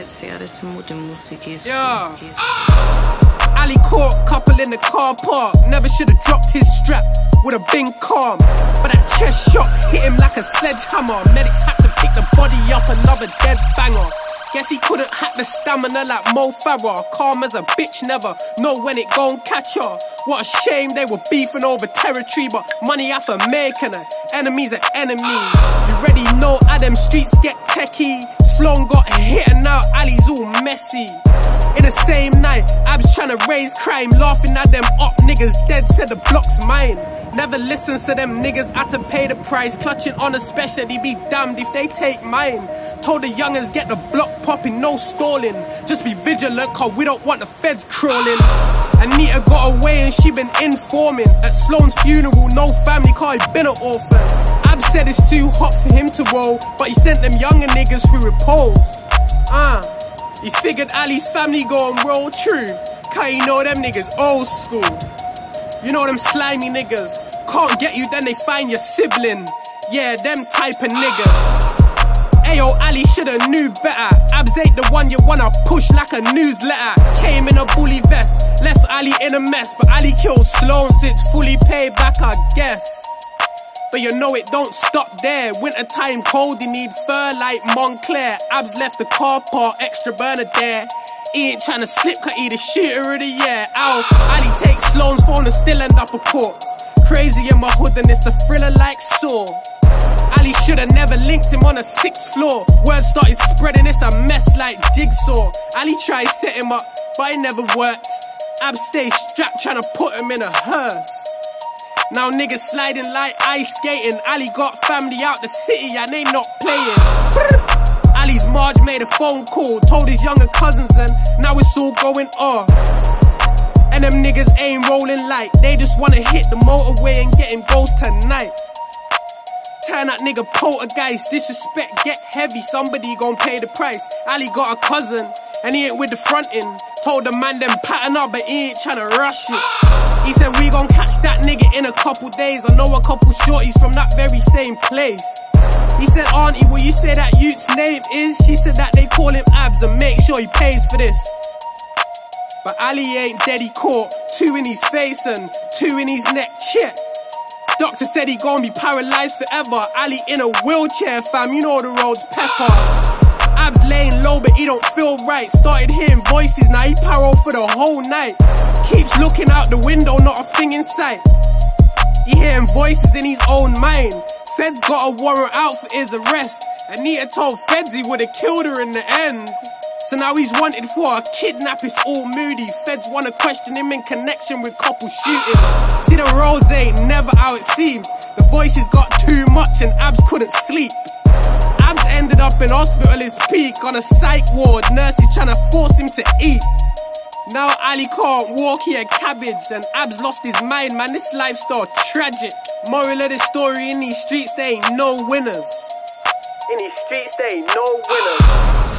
Yeah. Ali caught couple in the car park. Never should've dropped his strap, would've been calm. But that chest shot hit him like a sledgehammer. Medics had to pick the body up, another dead banger. Guess he couldn't hack the stamina like Mo Farah. Calm as a bitch, never know when it gon' catch her. What a shame they were beefing over territory, but money have to make and an enemy's an enemy. You already know how them streets get techie. Sloan got hit and now Ali's all messy. In the same night, Abs tryna raise crime, laughing at them up niggas dead, said the block's mine. Never listens to them niggas, had to pay the price. Clutching on a specialty, be damned if they take mine. Told the youngers get the block popping, no stalling. Just be vigilant, cause we don't want the feds crawling. Anita got away and she been informing. At Sloan's funeral, no family, cause he been an orphan. Abs said it's too hot for him to roll, but he sent them younger niggas through repose. He figured Ali's family gon' roll true, cause you know them niggas old school. You know them slimy niggas, can't get you then they find your sibling. Yeah, them type of niggas. Ayo, Ali shoulda knew better. Abs ain't the one you wanna push like a newsletter. Came in a bully vest, left Ali in a mess. But Ali killed Sloan, so it's fully paid back, I guess. But you know it don't stop there. Winter time cold, you need fur like Montclair. Abs left the car park, extra burner there. He ain't tryna slip, cause he the shooter of the year. Ow, Ali takes Sloan's phone and still end up a corpse. Crazy in my hood and it's a thriller like Saw. Ali shoulda never linked him on a 6th floor. Word started spreading, it's a mess like Jigsaw. Ali tried set him up, but it never worked. Abs stay strapped tryna put him in a hearse. Now niggas sliding like ice skating. Ali got family out the city and they not playing. Ali's Marge made a phone call, told his younger cousins, and now it's all going off. And them niggas ain't rolling light, they just wanna hit the motorway and get him ghost tonight. Turn that nigga poltergeist, disrespect get heavy, somebody gon' pay the price. Ali got a cousin, and he ain't with the frontin'. Told the man them pattern up, but he ain't tryna rush it. He said we gon' catch that nigga in a couple days. I know a couple shorties from that very same place. He said, auntie, will you say that youth's name is? She said that they call him Abs and make sure he pays for this. But Ali ain't dead, he caught 2 in his face and 2 in his neck, check. Doctor said he gon' be paralyzed forever. Ali in a wheelchair, fam, you know the road's pepper. Abs laying low but he don't feel right. Started hearing voices, now he paro for the whole night. Keeps looking out the window, not a thing in sight. He hearing voices in his own mind. Feds got a warrant out for his arrest. Anita told Feds he would've killed her in the end. So now he's wanted for a kidnap, it's all moody. Feds wanna question him in connection with couple shootings. See, the roads ain't never how it seems. The voices got too much and Abs couldn't sleep. Abs ended up in hospital, his peak on a psych ward. Nurses tryna force him to eat. Now Ali can't walk, he had cabbage. And Abs lost his mind, man, this lifestyle tragic. Moral of the story, in these streets there ain't no winners. In these streets there ain't no winners.